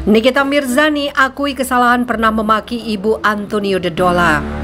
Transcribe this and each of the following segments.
Nikita Mirzani akui kesalahan pernah memaki ibu Antonio Dodola.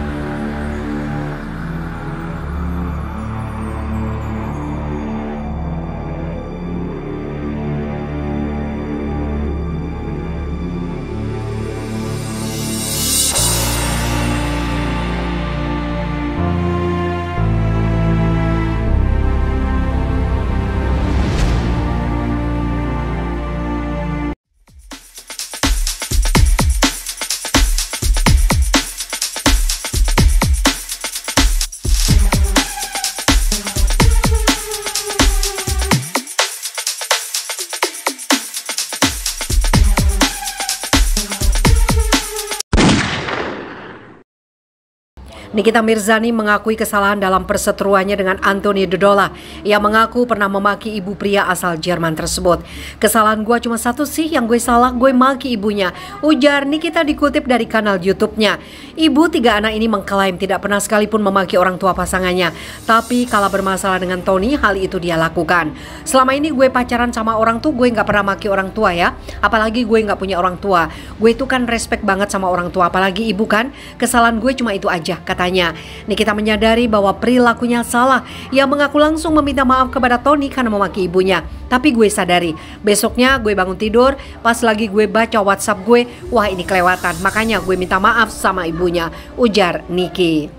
Nikita Mirzani mengakui kesalahan dalam perseteruannya dengan Antonio Dodola. Ia mengaku pernah memaki ibu pria asal Jerman tersebut. "Kesalahan gue cuma satu sih, yang gue salah gue maki ibunya," ujar Nikita dikutip dari kanal YouTube-nya. Ibu tiga anak ini mengklaim tidak pernah sekalipun memaki orang tua pasangannya. Tapi kala bermasalah dengan Tony, hal itu dia lakukan. "Selama ini gue pacaran sama orang tuh gue gak pernah maki orang tua ya. Apalagi gue gak punya orang tua. Gue itu kan respect banget sama orang tua, apalagi ibu kan. Kesalahan gue cuma itu aja," katanya. Nikita menyadari bahwa perilakunya salah. Ia mengaku langsung meminta maaf kepada Tony karena memaki ibunya. "Tapi gue sadari, besoknya gue bangun tidur, pas lagi gue baca WhatsApp gue, wah ini kelewatan. Makanya gue minta maaf sama ibunya," ujar Niki.